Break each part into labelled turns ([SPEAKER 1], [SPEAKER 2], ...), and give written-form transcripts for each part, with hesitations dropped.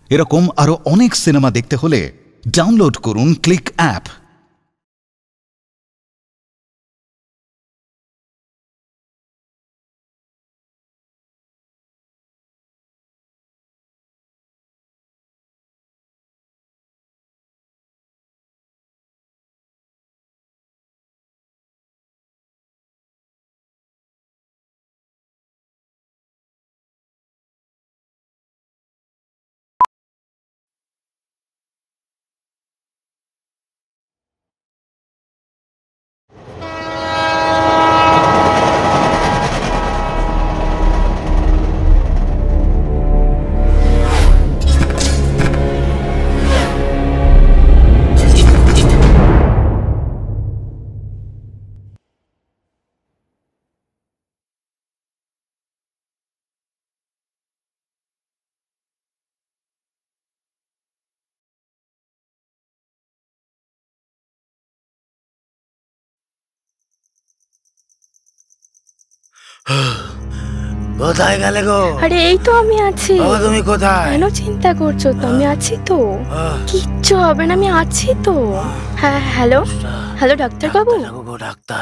[SPEAKER 1] এরকম আরো অনেক সিনেমা দেখতে হলে ডাউনলোড করুন ক্লিক অ্যাপ।
[SPEAKER 2] কোথায় গেলে গো?
[SPEAKER 3] আরে এই তো আমি আছি।
[SPEAKER 2] তুমি কোথায়?
[SPEAKER 3] কেন চিন্তা করছো? তো আমি আছি তো, কিচ্ছু হবে না, আমি আছি তো। হ্যাঁ হ্যালো হ্যালো ডাক্তার বাবু।
[SPEAKER 2] ডাক্তার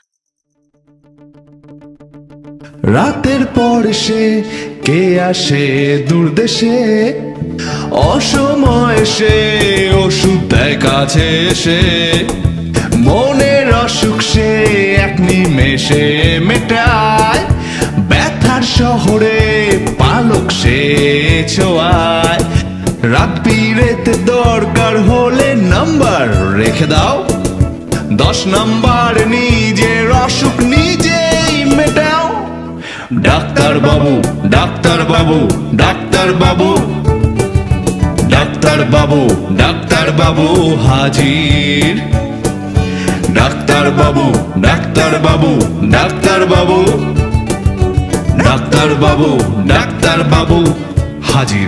[SPEAKER 4] রাতের পর সে কে আসে দূর দেশে, অসময় সে ওষুধ দেয় কাছে এসে, মনের অসুখ সে এক নিমেষে মেটায়, ব্যথার শহরে পালক সে ছোঁয়ায়। রাত বিরেতে দরকার হলে নাম্বার রেখে দাও, 10 নাম্বার নিজের অসুখ নিজেই মেটাও। ডাক্তার বাবু ডাক্তার বাবু ডাক্তার বাবু ডাক্তার বাবু ডাক্তার বাবু হাজির। ডাক্তার বাবু ডাক্তার বাবু ডাক্তার বাবু ডাক্তার বাবু ডাক্তার বাবু হাজির।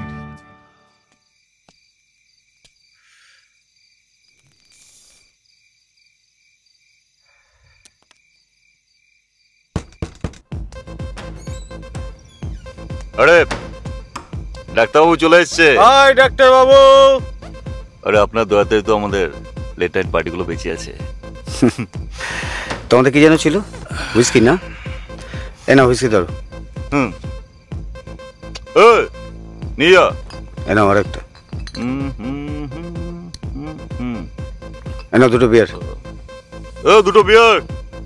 [SPEAKER 5] আরে ডাক্তারবাবু চলে এসছে।
[SPEAKER 2] হাই ডাক্তার বাবু।
[SPEAKER 5] আরে আপনার দয়াতে তো আমাদের লেট নাইট পার্টিগুলো বেঁচে আছে।
[SPEAKER 2] তোমাদের কি যেন ছিল? হুইস্কি না? এ না হুইস্কি ধরো।
[SPEAKER 5] নিয়া
[SPEAKER 2] এ নাও আরেকটা। এ নাও দুটো বিয়ার।
[SPEAKER 5] দুটো বিয়ার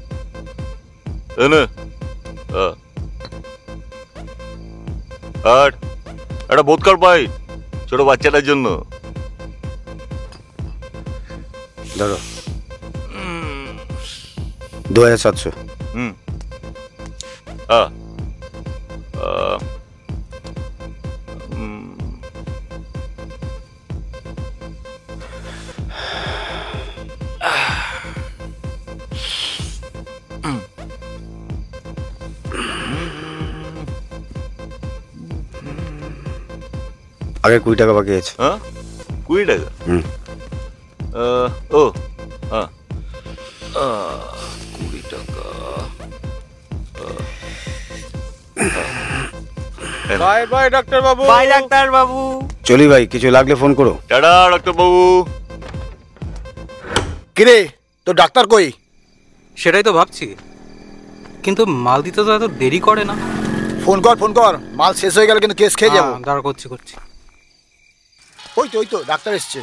[SPEAKER 5] এনে। আর একটা বোতকার পাই ছোট বাচ্চাটার জন্য।
[SPEAKER 2] ধরো 2700। আগে 20 টাকা বাকি আছে।
[SPEAKER 5] 20 টাকা? ও 20 টাকা।
[SPEAKER 2] বাই বাই ডাক্তার বাবু। বাই ডাক্তার বাবু। চলি ভাই, কিছু লাগলে ফোন করো।
[SPEAKER 5] টাটা ডাক্তার বাবু।
[SPEAKER 6] কিরে তো ডাক্তার কই?
[SPEAKER 7] সেটাই তো ভাবছি, কিন্তু মাল দিতে তো এত দেরি করে না।
[SPEAKER 6] ফোন কর, মাল শেষ হয়ে গেলে কিন্তু কেস খেয়ে যাবো।
[SPEAKER 7] দাঁড়া করছি।
[SPEAKER 6] ওই তো ডাক্তার এসছে।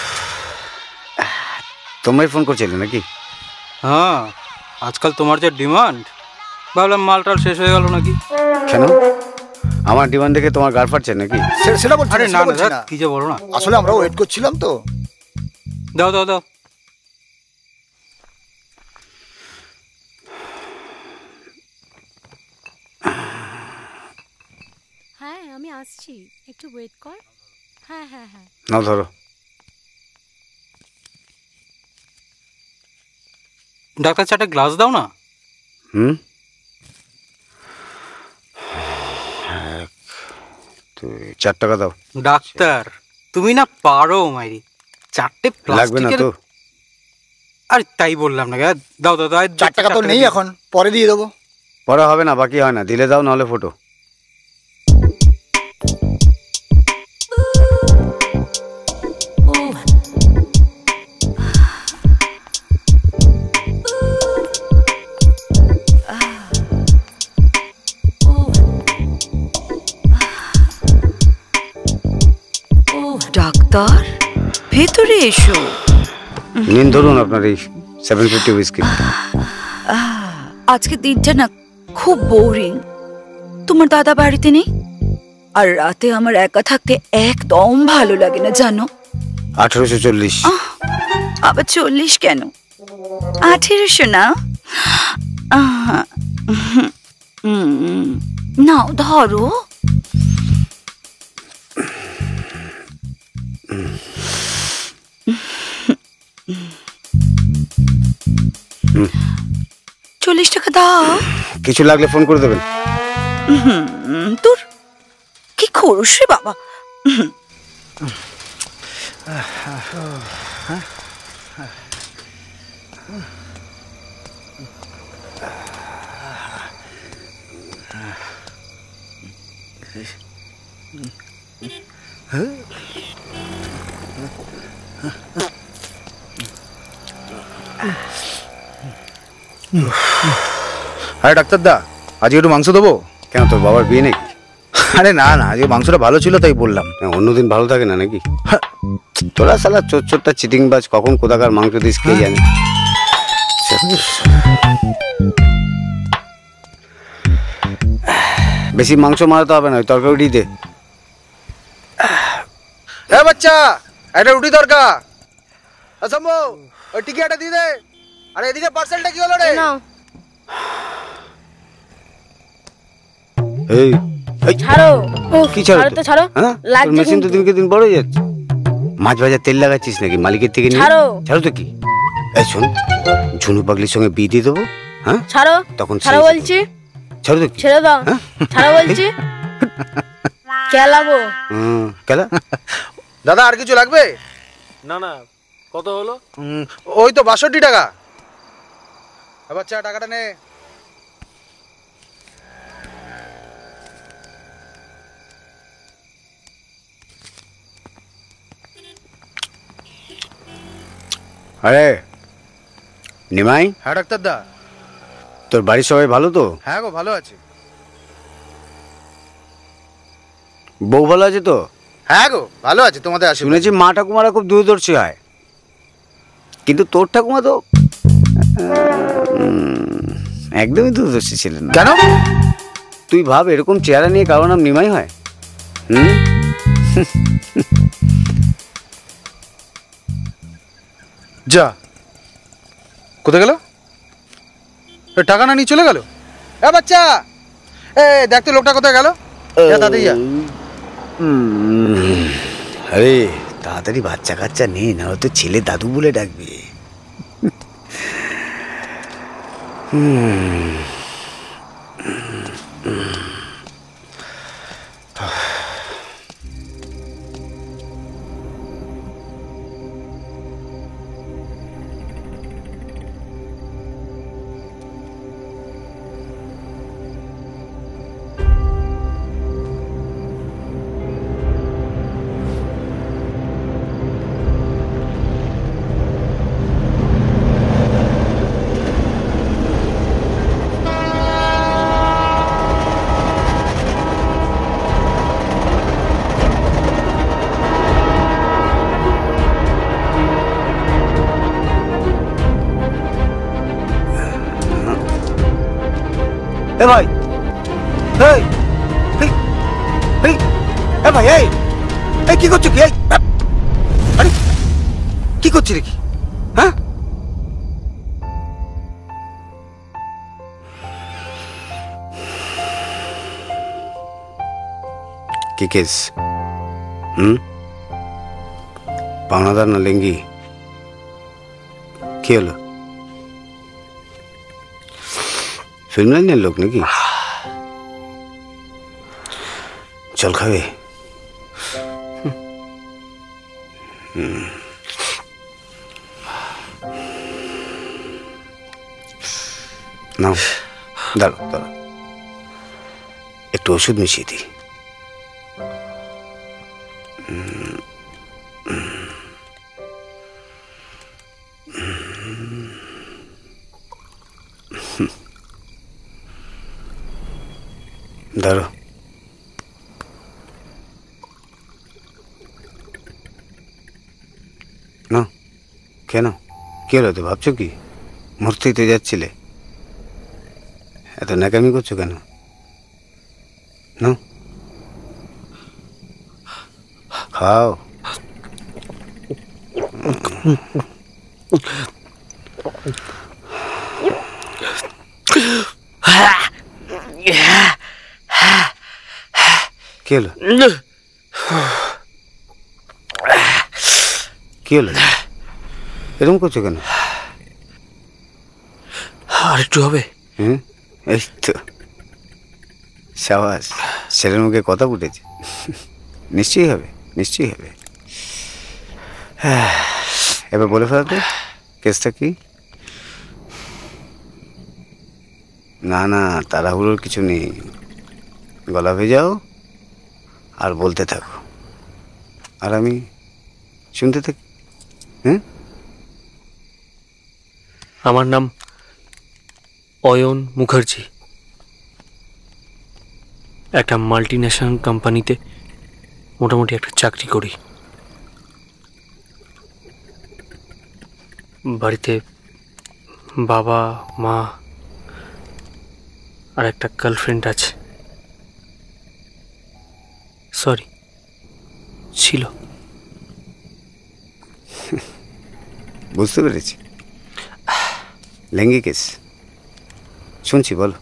[SPEAKER 2] তোমরাই ফোন করছিলে নাকি?
[SPEAKER 7] হ্যাঁ, আজকাল তোমার যে ডিমান্ড, ভাবলাম মালটাল শেষ হয়ে গেল নাকি।
[SPEAKER 2] কেন আমার ডিমান্ড দেখে তোমার গাড় ফাটছে নাকি?
[SPEAKER 6] সেটা বলছি।
[SPEAKER 7] আরে না না, কি যে বলো না।
[SPEAKER 6] আসলে আমরা ওয়েট করছিলাম তো।
[SPEAKER 7] দাও।
[SPEAKER 3] হ্যাঁ আমি আসছি, একটু ওয়েট কর। হ্যাঁ
[SPEAKER 2] নাও ধরো।
[SPEAKER 7] ডাক্তার চারটা গ্লাস দাও না।
[SPEAKER 2] 1 2 4 টাকা দাও।
[SPEAKER 7] ডাক্তার তুমি না পারো মাইরি, 4টে
[SPEAKER 2] লাগবে না তো?
[SPEAKER 7] আরে তাই বললাম না। দাও
[SPEAKER 6] 4 টাকা তো নেই এখন, পরে দিয়ে দেবো।
[SPEAKER 2] পরে হবে না, বাকি হয় না, দিলে দাও নাহলে ফটো।
[SPEAKER 8] ডাক্তার, ভেতরে এসো।
[SPEAKER 2] নিন, ধরুন আপনার এই 750 হুইস্কি।
[SPEAKER 8] আজকে দিনটা না খুব বোরিং। তোমার দাদা বাড়িতে নেই, আর রাতে আমার একা থাকতে একদম ভালো লাগে না জানো।
[SPEAKER 2] 1840।
[SPEAKER 8] আবার 40 কেন? 1800 না? নাও ধরো। $40 দাও।
[SPEAKER 2] কিছু লাগলে ফোন করে দেবেন।
[SPEAKER 8] তোর কি খরচ রে বাবা।
[SPEAKER 2] আরে ডাক্তার দা, আজকে একটু মাংস দেবো। কেন, তোর বাবার বিয়ে নাকি? আরে না না, আজকে মাংসটা ভালো ছিল তাই বললাম। অন্যদিন ভালো থাকে না নাকি? তোরা শালা চোরটা চিটিংবাজ, কখন কোথাকার মাংস দিস কে জানে। বেশি মাংস মারাতে হবে না, ওই তরকারি দে। এ বাচ্চা, একটা রুটি দরকার। আসাম্বো, ওই টিকিয়াটা দিয়ে দে। আরে এদিকে পার্সেলটা কি হলো রে? এই
[SPEAKER 3] ছাড়ো।
[SPEAKER 2] কি ছাড়ো
[SPEAKER 3] তো ছাড়ো।
[SPEAKER 2] তোর মেশিন তো দিনকে দিন বড় হয়ে যাচ্ছে। মাছ ভাজা তেল লাগাচ্ছিস নাকি মালিকের থেকে নিয়ে? ছাড়ো তো কি। এই শোন, ঝুনু পাগলির সঙ্গে বিয়ে দিয়ে দেবো। হ্যাঁ
[SPEAKER 3] ছাড়ো,
[SPEAKER 2] তখন
[SPEAKER 3] ছাড়ো বলছি।
[SPEAKER 2] ছাড়ো তো,
[SPEAKER 3] ছেড়ে দাও। ছাড়ো বলছি। কেলাবো।
[SPEAKER 2] কেলা? দাদা আর কিছু লাগবে?
[SPEAKER 7] না না, কত হলো?
[SPEAKER 2] ওই তো 62 টাকা। বাচ্চা টাকাটা নে। আরে নিমাই। হ্যাঁ ডাক্তার দা। তোর বাড়ির সবাই ভালো তো? হ্যাঁ গো, ভালো আছে। বউ ভালো আছে তো? হ্যাঁ গো, ভালো আছে। তোমাদের আসে শুনেছি মা ঠাকুমারা খুব দূরদর্শী হয়, কিন্তু তোর ঠাকুমা তো একদমই দূরদর্শী ছিলেন না। কেন? তুই ভাব, এরকম চেহারা নিয়ে কারো নাম নিমাই হয়? যা, কোথায় গেল? টাকা না নিয়ে চলে গেল? এ বাচ্চা, দেখ তো লোকটা কোথায় গেল। তাড়াতাড়ি যা। আরে তাড়াতাড়ি বাচ্চা কাচ্চা নেই, না হয়তো ছেলে দাদু বলে ডাকবে। এ ভাই, এই এ ভাই, এই কি করছো কি? আরে কি করছি রে? কি হ্যাঁ? কি কেস? পাওনাদার না লেঙ্গি? কি হলো? ফিল্ম লাইনের লোক নাকি? জল খাবে? নাও, দাঁড়ো দাঁড়ো, একটু ওষুধ মিশিয়ে দিই। দাঁড়ো। না কেন, কি হলো? তো ভাবছো কি মরতেই তো যাচ্ছিলে? এত ন্যাকামি করছো কেন? না খাও। কি হলো? কি হলো? এরকম করছো কেন?
[SPEAKER 9] আর একটু হবে।
[SPEAKER 2] এই তো সাবাস, ছেলের মুখে কথা ফুটেছে। নিশ্চয়ই হবে, নিশ্চয়ই হবে। এবার বলে ফেলাতে কেসটা কি? না না, তাড়াহুড়োর কিছু নেই। গলা ভেজাও আর বলতে থাকো, আর আমি শুনতে থাকি।
[SPEAKER 9] আমার নাম অয়ন মুখার্জি। একটা মাল্টি ন্যাশনাল কোম্পানিতে মোটামুটি একটা চাকরি করি। বাড়িতে বাবা মা আর একটা গার্লফ্রেন্ড আছে। সরি, ছিল।
[SPEAKER 2] বুঝতে পেরেছি, লেঙ্গি কেস। শুনছি, বলো।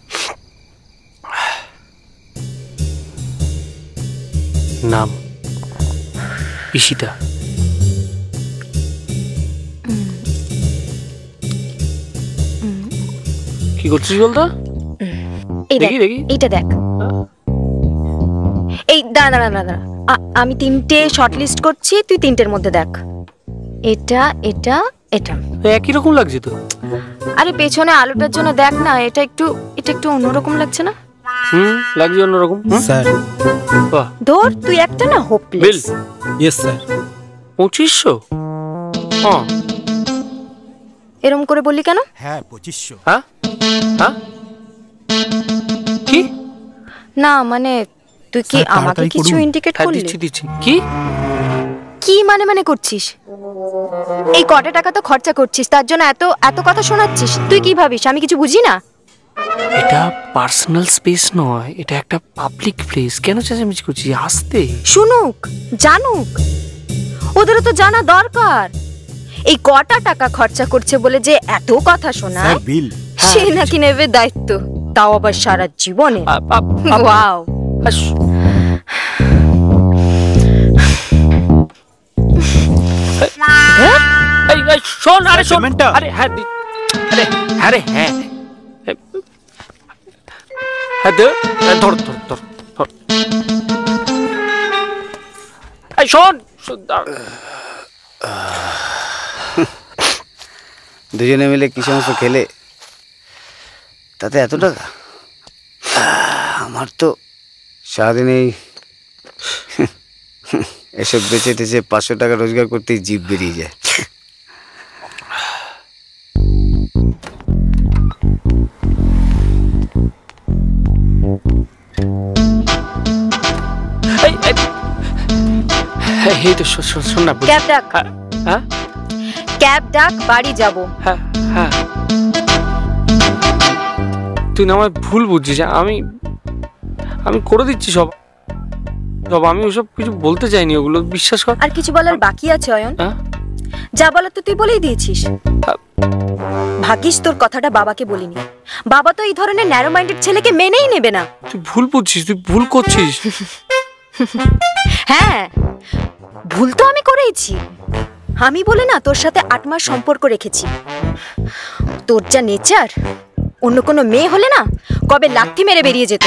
[SPEAKER 9] নাম ঈশিতা। কি করছিস বলতো? দেখি দেখি,
[SPEAKER 3] এইটা দেখ। এই দাঁড়া দাঁড়া দাঁড়া, আমি 3টে শর্ট লিস্ট করছি, তুই 3টের মধ্যে দেখ। এটা এটা এটা
[SPEAKER 9] একই রকম লাগছে তো।
[SPEAKER 3] আরে পেছনে আলোটার জন্য দেখ না, এটা একটু অন্যরকম লাগছে না?
[SPEAKER 9] লাগছে অন্যরকম।
[SPEAKER 7] স্যার
[SPEAKER 9] বাহ,
[SPEAKER 3] ধর তুই একটা না হোপলেস।
[SPEAKER 7] Yes sir.
[SPEAKER 9] 2500? হ্যাঁ।
[SPEAKER 3] এরকম করে বললি কেন?
[SPEAKER 7] হ্যাঁ 2500।
[SPEAKER 9] হ্যাঁ হ্যাঁ, কি?
[SPEAKER 3] না মানে তুই কি আমাকে কিছু ইন্ডিকেট করলি?
[SPEAKER 9] দিচ্ছি। কি
[SPEAKER 3] কি মানে করছিস? এই কত টাকা তো খরচা করছিস, তার জন্য এত এত কথা শোনাচ্ছিস? তুই কি ভাবিস আমি কিছু বুঝি না?
[SPEAKER 9] এটা পার্সোনাল স্পেস নয়, এটা একটা পাবলিক প্লেস। কেন চেঁচামেচি করছিস? আসতে
[SPEAKER 3] শুনুক, জানুক, ওদেরও তো জানা দরকার। এই কটা টাকা খরচা করছে বলে যে এত কথা শোনায়,
[SPEAKER 7] বিল
[SPEAKER 3] সে নাকি নেবে দায়িত্ব, তাও আবার সারা জীবনে। ওয়াও।
[SPEAKER 9] শোন, আরে শোন, আরে হ্যাঁ, আরে হ্যাঁ রে, হ্যাঁ হ্যাঁ, ধর ধর ধর ধর। এই শোন,
[SPEAKER 2] দুজনে মিলে কি সমস্ত খেলে, তাতে এত টাকা? আমার তো সারাদিন এই এসব বেঁচে টেচে 500 টাকা রোজগার করতেই জিভ বেরিয়ে যায়।
[SPEAKER 9] এই তো শোন না,
[SPEAKER 3] ক্যাব ডাক।
[SPEAKER 9] হ্যাঁ
[SPEAKER 3] ক্যাব ডাক, বাড়ি যাব।
[SPEAKER 9] হ্যাঁ হ্যাঁ, তুই না আমায় ভুল বুঝছিস। আমি করে দিচ্ছি সব। আমি ওসব কিছু বলতে চাইনি, ওগুলো বিশ্বাস কর।
[SPEAKER 3] আর কিছু বলার বাকি আছে অয়ন? যা বলার তো তুই বলেই দিয়েছিস। ভাগ্যিস তোর কথাটা বাবাকে বলিনি, বাবা তো এই ধরনের ন্যারো মাইন্ডেড ছেলেকে মেনেই নেবে না।
[SPEAKER 9] তুই ভুল বুঝছিস, তুই ভুল করছিস।
[SPEAKER 3] হ্যাঁ, ভুল তো আমি করেইছি। আমি বলে না তোর সাথে 8 মাস সম্পর্ক রেখেছি। তোর যা নেচার, অন্য কোনো মেয়ে হলে না কবে লাথি মেরে বেরিয়ে যেত।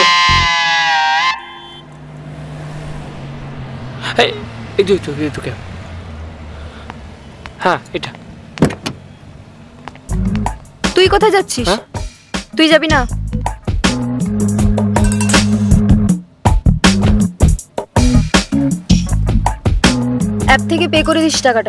[SPEAKER 9] এই তোকে, হ্যাঁ এটা।
[SPEAKER 3] তুই কোথায় যাচ্ছিস? তুই যাবি না? অ্যাপ থেকে পে করে দিস টাকাটা।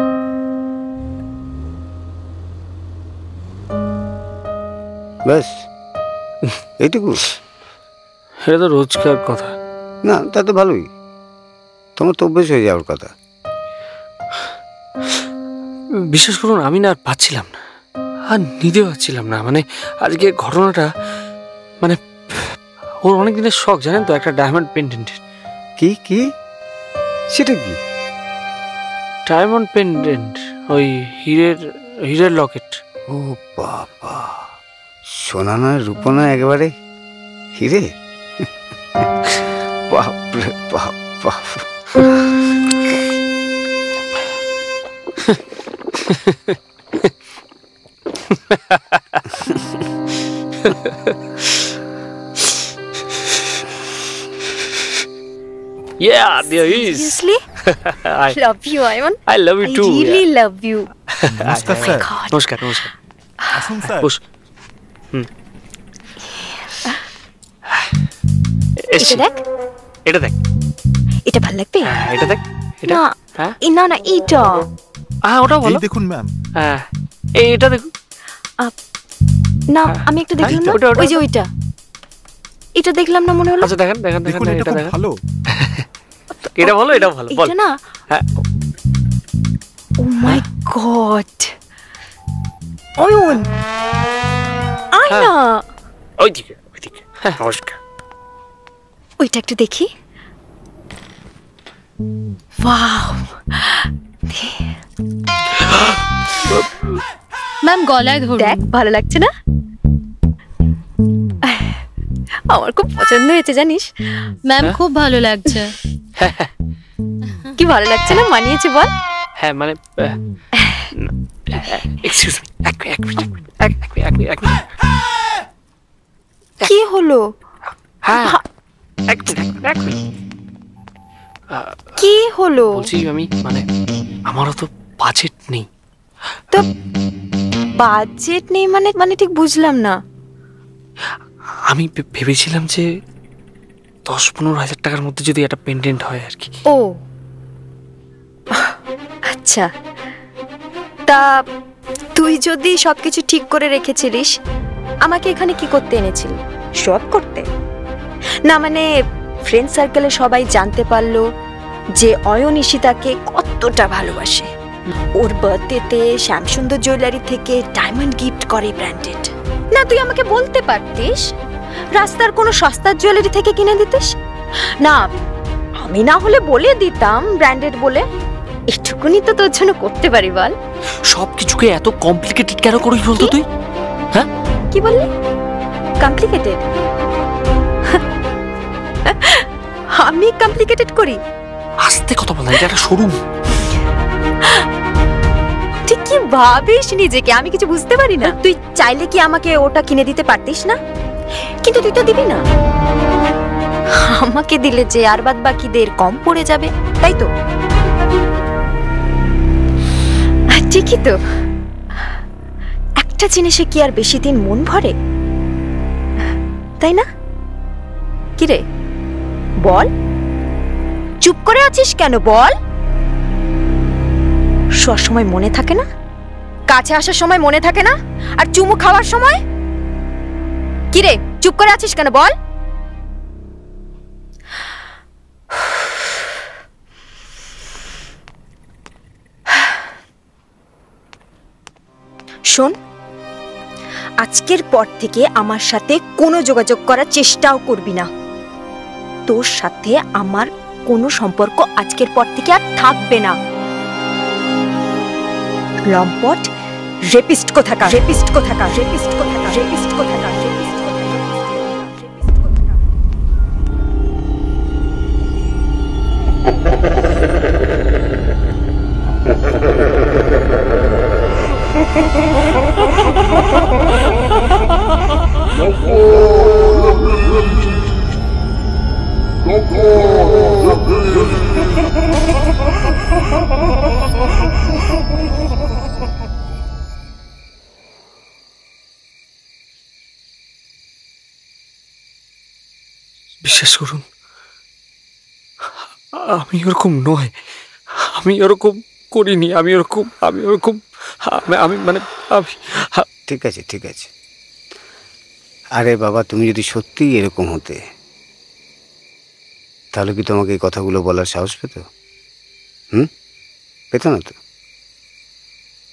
[SPEAKER 2] ব্যাস এইটুকু?
[SPEAKER 9] এটা তো রোজকার কথা।
[SPEAKER 2] না, তা তো ভালোই, তোমার তো অভ্যেস হয়ে যাওয়ার কথা।
[SPEAKER 9] বিশ্বাস করুন আমি না আর পাচ্ছিলাম না, আর নিতে পারছিলাম না। মানে আজকে ঘটনাটা, মানে ওর অনেক দিনের শখ জানেন তো, একটা ডায়মন্ড পেন্ডেন্টের।
[SPEAKER 2] কি কি সেটা কি?
[SPEAKER 9] ডায়মন্ড পেন্ডেন্ট, ওই হীরের লকেট।
[SPEAKER 2] ও বাবা, সোনা নয় রূপো নয়, একেবারে হিরে। বাপরে বাপ বাপ।
[SPEAKER 9] Yeah, there is.
[SPEAKER 3] Seriously?
[SPEAKER 9] I
[SPEAKER 3] Love you, Ayman.
[SPEAKER 9] love you
[SPEAKER 3] I
[SPEAKER 9] too.
[SPEAKER 3] really love you.
[SPEAKER 10] নমস্কার স্যার।
[SPEAKER 3] God.
[SPEAKER 9] নমস্কার নমস্কার।
[SPEAKER 10] আসুন স্যার।
[SPEAKER 9] বস। এসছি।
[SPEAKER 3] এটা দেখ,
[SPEAKER 9] এটা দেখ,
[SPEAKER 3] এটা ভালো লাগবে।
[SPEAKER 9] এটা দেখ, এটা।
[SPEAKER 3] না,
[SPEAKER 9] হ্যাঁ
[SPEAKER 3] না না, এটা
[SPEAKER 9] ওটাও ভালো।
[SPEAKER 10] এই দেখুন ম্যাম।
[SPEAKER 9] হ্যাঁ এটা দেখুন।
[SPEAKER 3] না, আমি একটা দেখলাম না,
[SPEAKER 9] ওটা, ওটা,
[SPEAKER 3] ওই যে ওইটা, এটা দেখলাম না মনে হলো।
[SPEAKER 9] আচ্ছা দেখেন দেখেন দেখেন,
[SPEAKER 10] দেখুন এটা
[SPEAKER 9] এটা
[SPEAKER 10] খুব
[SPEAKER 9] দেখেন।
[SPEAKER 10] ভালো।
[SPEAKER 9] এটা ভালো, এটা ভালো। বল।
[SPEAKER 3] এটা না,
[SPEAKER 9] হ্যাঁ
[SPEAKER 3] ও মাই গড, অয়ন আয়
[SPEAKER 9] হ্যাঁ।
[SPEAKER 3] না,
[SPEAKER 9] ওইদিকে ওইদিকে। হ্যাঁ নমস্কার।
[SPEAKER 3] ওইটা একটু দেখি। ওয়াও,
[SPEAKER 11] ম্যাম গলায় ধরুন।
[SPEAKER 3] দেখ ভালো লাগছে না? আমার খুব পছন্দ হয়েছে জানিস।
[SPEAKER 11] ম্যাম খুব ভালো লাগছে।
[SPEAKER 3] কি ভালো লাগছে না? মানিয়েছে বল।
[SPEAKER 9] হ্যাঁ মানে এক্সকিউজ মি, এক মিনিট।
[SPEAKER 3] কি হলো?
[SPEAKER 9] হ্যাঁ এক মিনিট।
[SPEAKER 3] কি হলো?
[SPEAKER 9] বলছি আমি মানে আমারও তো বাজেট নেই।
[SPEAKER 3] তো বাজেট নেই মানে? মানে ঠিক বুঝলাম না।
[SPEAKER 9] আমি ভেবেছিলাম যে 10-15 হাজার টাকার মধ্যে যদি একটা পেন্ডেন্ট হয় আর কি।
[SPEAKER 3] ও আচ্ছা, তা তুই যদি সবকিছু ঠিক করে রেখেছিলিস, আমাকে এখানে কি করতে এনেছিলি? শপ করতে? না মানে ফ্রেন্ড সার্কেলে সবাই জানতে পারলো যে অয়ন ঈশিতাকে কতটা ভালোবাসে, ওর বার্থডেতে শ্যামসুন্দর জুয়েলারি থেকে ডায়মন্ড গিফট করে ব্র্যান্ডেড। না তুই আমাকে বলতে পারতিস রাস্তার কোনো সস্তার জুয়েলারি থেকে কিনে দিতিস না, আমি না হলে বলে দিতাম ব্র্যান্ডেড বলে। এটুকুনি তো তোর জন্য করতে পারি বল।
[SPEAKER 9] সবকিছুকে এত কমপ্লিকেটেড কেন করিস বলতো তুই? হ্যাঁ
[SPEAKER 3] কি বললি? কমপ্লিকেটেড? আমি কমপ্লিকেটেড করি?
[SPEAKER 9] আস্তে কথা বল না, এটা একটা শোরুম।
[SPEAKER 3] তুই কি ভাবিস নিজেকে আমি কিছু বুঝতে পারি না? তুই চাইলে কি আমাকে ওটা কিনে দিতে পারতিস না? কিন্তু তুই তো দিবি না। আমাকে দিলে যে আর বাদ বাকিদের কম পড়ে যাবে, তাই তো? ঠিকই তো, একটা জিনিসে কি আর বেশি দিন মন ভরে, তাই না? কিরে বল, চুপ করে আছিস কেন বল? সব সময় মনে থাকে না? কাছে আসার সময় মনে থাকে না? আর চুমু খাওয়ার সময়? কিরে চুপ করে আছিস কেন বল? শোন, আজকের পর থেকে আমার সাথে কোনো যোগাযোগ করার চেষ্টাও করবি না। তোর সাথে আমার কোনো সম্পর্ক আজকের পর থেকে আর থাকবে না। লম্পট, রেপিস্ট কোথাকার, রেপিস্ট কোথাকার, রেপিস্ট কোথাকার, রেপিস্ট কোথাকার, রেপিস্ট কোথাকার।
[SPEAKER 9] বিশ্বাস করুন আমি ওরকম নয়, আমি ওরকম করিনি, আমি ওরকম আমি মানে
[SPEAKER 2] ঠিক আছে ঠিক আছে। আরে বাবা, তুমি যদি সত্যিই এরকম হতে, তাহলে কি তোমাকে এই কথাগুলো বলার সাহস পেত? পেত না তো?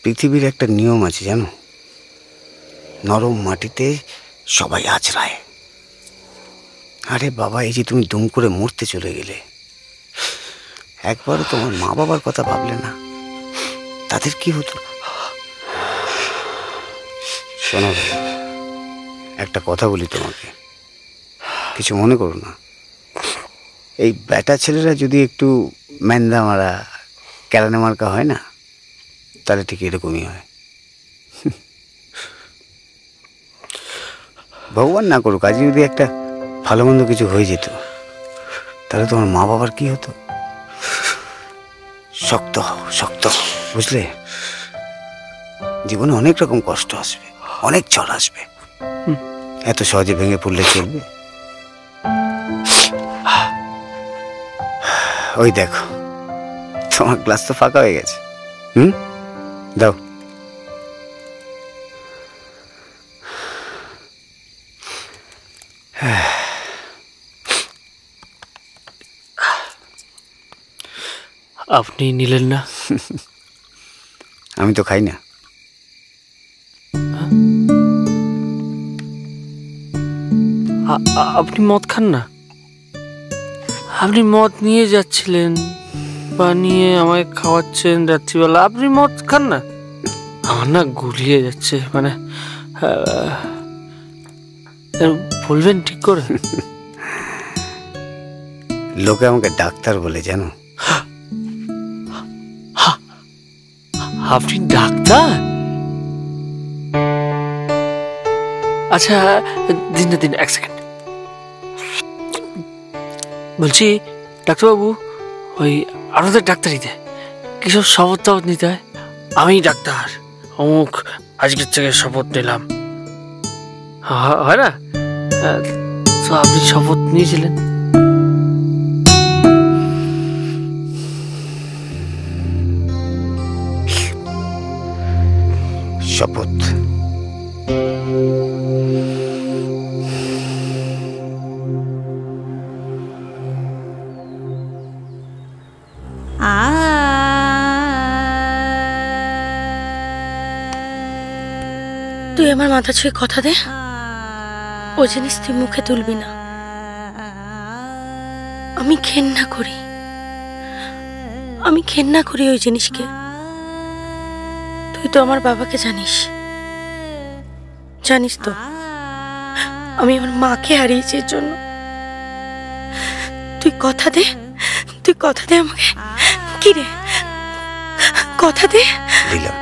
[SPEAKER 2] পৃথিবীর একটা নিয়ম আছে জানো, নরম মাটিতে সবাই আছড়ায়। আরে বাবা, এই যে তুমি দুম করে মরতে চলে গেলে, একবারও তোমার মা বাবার কথা ভাবলে না? তাদের কি হতো? শোনো, একটা কথা বলি তোমাকে, কিছু মনে করো না। এই বেটা ছেলেরা যদি একটু ম্যান্দা মারা ক্যারানে মার্কা হয় না, তাহলে ঠিক এরকমই হয়। ভগবান না করুক, আজ যদি একটা ভালো মন্দ কিছু হয়ে যেত, তাহলে তোমার মা বাবার কি হতো? শক্ত হও, শক্ত হও, বুঝলে? জীবনে অনেক রকম কষ্ট আসবে, অনেক ঝড় আসবে, এত সহজে ভেঙে পড়লে চলবে? ওই দেখো, তোমার গ্লাস তো ফাঁকা হয়ে গেছে। দাও।
[SPEAKER 9] আপনি নিলেন না?
[SPEAKER 2] আমি তো খাই না।
[SPEAKER 9] আপনি মদ খান না? আপনি মদ নিয়ে যাচ্ছিলেন, বানিয়ে আমায় খাওয়াচ্ছেন রাত্রিবেলা, আপনি মদ খান না? আমার না গুলিয়ে যাচ্ছে, মানে বলবেন ঠিক করে?
[SPEAKER 2] লোকে আমাকে ডাক্তার বলে, জানো?
[SPEAKER 9] আপনি ডাক্তার? আচ্ছা দিন না দিন, এক সেকেন্ড। বলছি ডাক্তারবাবু, ওই আপনাদের ডাক্তারিতে কিসব শপথ টপথ নিতে হয়? আমি ডাক্তার অমুক, আজকের থেকে শপথ নিলাম, হয় না? তো আপনি শপথ নিয়েছিলেন?
[SPEAKER 2] শপথ?
[SPEAKER 12] তুই আমার মাথা ছুঁয়ে কথা দে, ও জিনিস তুই মুখে তুলবি না। আমি ঘেন্না করি, আমি ঘেন্না করি ওই জিনিসকে। তুই তো আমার বাবাকে জানিস, জানিস তো আমি আমার মাকে হারিয়েছি এর জন্য। তুই কথা দে, তুই কথা দে আমাকে। কি রে, কথা দে।
[SPEAKER 2] দিলাম।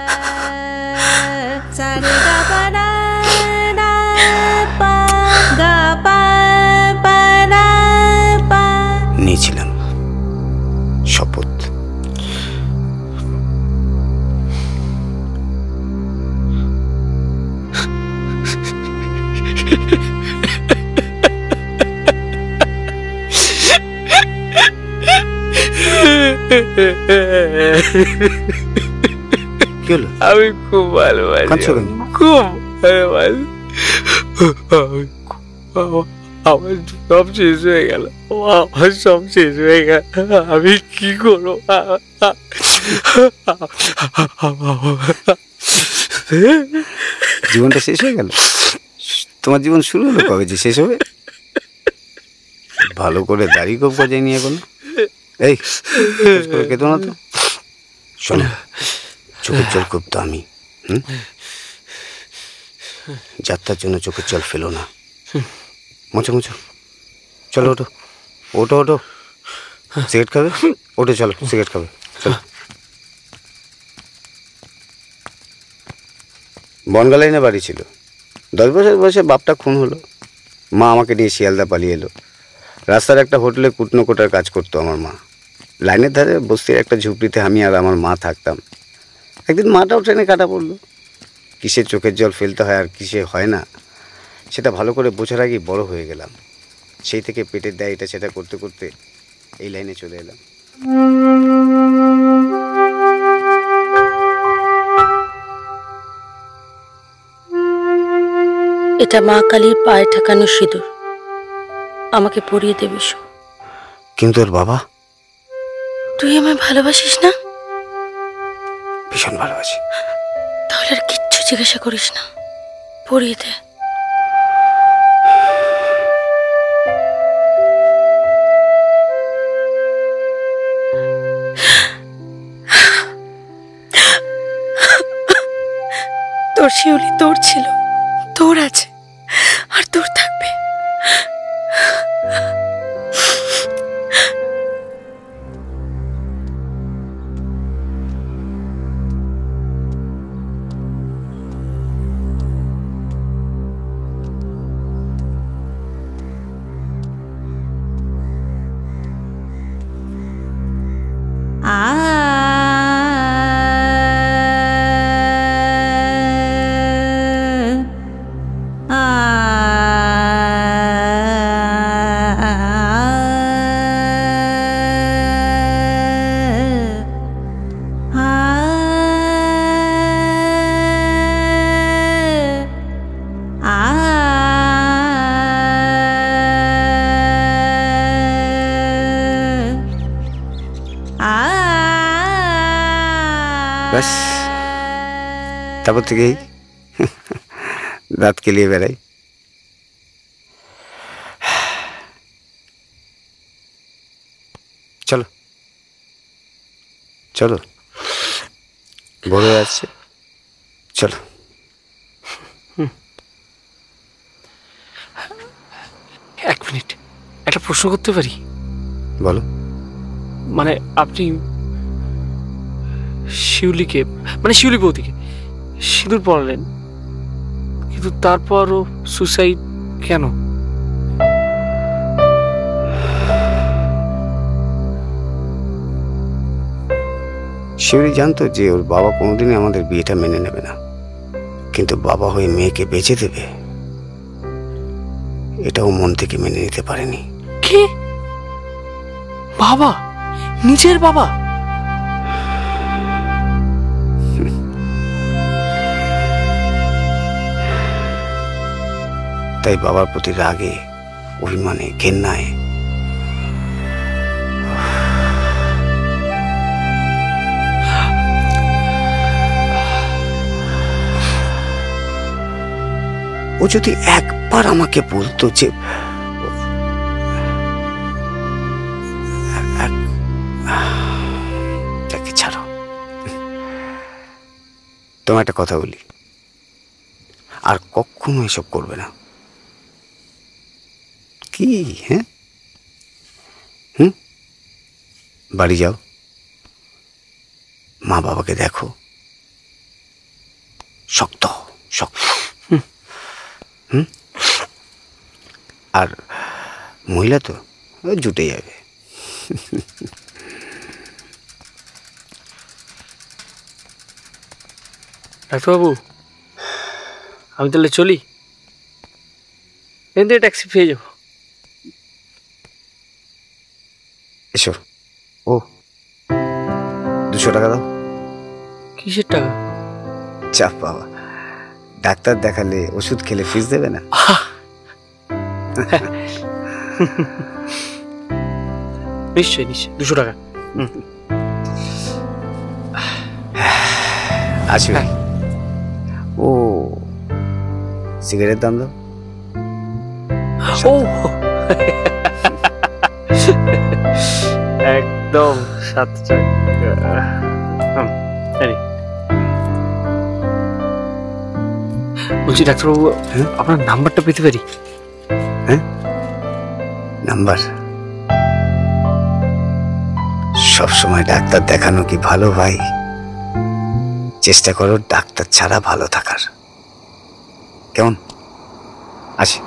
[SPEAKER 2] নিয়েছিলাম শপথ।
[SPEAKER 9] আমি খুব ভালোবাসি, খুব ভালোবাসি। আমার সব শেষ হয়ে গেল, আমার সব শেষ হয়ে গেল, আমি কি করবো?
[SPEAKER 2] জীবনটা শেষ হয়ে গেল? তোমার জীবন শুরু হলো কবে যে শেষ হবে? ভালো করে দাড়ি কোপ গজায় নিয়ে এখন এই কেতো না তো। শোনো, চোখের জল খুব দামি, যাত্রার জন্য চোখের জল ফেলো না। মুছো মুছো, চলো ওঠো ওঠো ওঠো। সিগারেট খাবে? ওঠে চলো, সিগারেট খাবে, চলো। বনগালাইনে বাড়ি ছিল। 10 বছর বয়সে বাপটা খুন হলো, মা আমাকে নিয়ে শিয়ালদা পালিয়ে এলো। রাস্তার একটা হোটেলে কুটনো কোটার কাজ করতো আমার মা। লাইনের ধারে বস্তির একটা ঝুপড়িতে আমি আর আমার মা থাকতাম। একদিন মাটাও ট্রেনে কাটা পড়লো। কিসে চোখের জল ফেলতে হয় আর কিসে হয় না সেটা ভালো করে বোঝার আগেই বড় হয়ে গেলাম। সেই থেকে পেটের দায় এটা সেটা করতে করতে এই লাইনে চলে এলাম।
[SPEAKER 12] এটা মা কালীর পায়ে ঠেকানো সিঁদুর, আমাকে পরিয়ে দে বিশু।
[SPEAKER 2] কিন্তু ওর বাবা?
[SPEAKER 12] তুই আমায় ভালোবাসিস না?
[SPEAKER 2] ভীষণ ভালোবাসি।
[SPEAKER 12] ছেলের কিচ্ছু জিজ্ঞাসা করিস না, পড়িয়ে দে। তোর শিউলি তোর ছিল, তোর আছে, আর তোর থাকবে।
[SPEAKER 2] ব্যাস, তারপর থেকেই দাঁত কেলিয়ে বেড়াই। চলো চলো, বড় হয়ে আসছে, চলো।
[SPEAKER 9] এক মিনিট, একটা প্রশ্ন করতে পারি?
[SPEAKER 2] বলো।
[SPEAKER 9] মানে আপনি শিউলিকে, মানে শিউলি বৌদিকে সিঁদুর পরালেন, কিন্তু তারপরও সুসাইড কেন?
[SPEAKER 2] শিউলি জানতো যে ওর বাবা কোনোদিনই আমাদের বিয়েটা মেনে নেবে না, কিন্তু বাবা হয়ে মেয়েকে বেঁচে দেবে এটাও মন থেকে মেনে নিতে পারেনি।
[SPEAKER 9] কি? বাবা? নিজের বাবা?
[SPEAKER 2] তাই বাবার প্রতি রাগে, অভিমানে, ঘেন্নায় ও যদি একবার আমাকে বলতো যে তাকে ছাড়ো। তোমার একটা কথা বলি, আর কখনো এসব করবে না। কি? হ্যাঁ, বাড়ি যাও, মা বাবাকে দেখো, শক্ত শক্ত। আর মহিলা তো জুটে যাবে।
[SPEAKER 9] ডাক্তারবাবু, আমি তাহলে চলি, এখান থেকে ট্যাক্সি পেয়ে যাবো।
[SPEAKER 2] এসো। ও 200 টাকা দাও।
[SPEAKER 9] কিসের টাকা?
[SPEAKER 2] চাপ বাবা, ডাক্তার দেখালে ওষুধ খেলে ফিস দেবে না?
[SPEAKER 9] নিশ্চয়ই নিশ্চয়ই, 200 টাকা।
[SPEAKER 2] আসবে। ও সিগারেট দাম দাও।
[SPEAKER 9] ও একদম 7 টাকা। বলছি ডাক্তারবাবু, আপনার নাম্বারটা পেতে পারি?
[SPEAKER 2] হ্যাঁ, নাম্বার? সবসময় ডাক্তার দেখানো কি ভালো ভাই? চেষ্টা করো ডাক্তার ছাড়া ভালো থাকার, কেমন? আসি।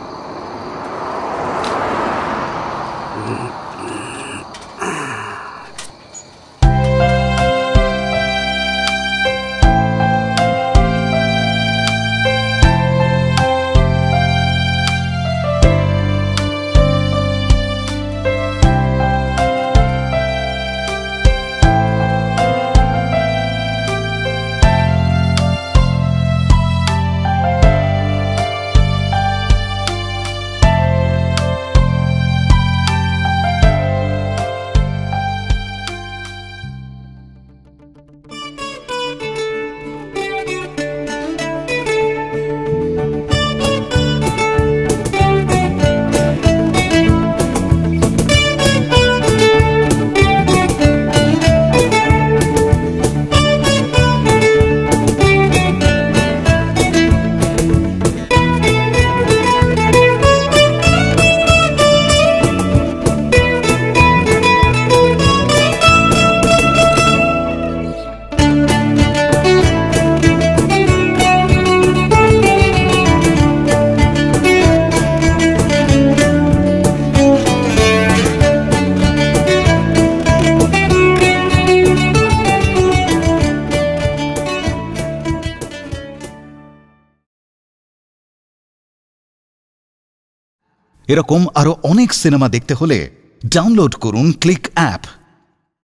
[SPEAKER 1] এরকম আরো অনেক সিনেমা দেখতে হলে ডাউনলোড করুন ক্লিক অ্যাপ।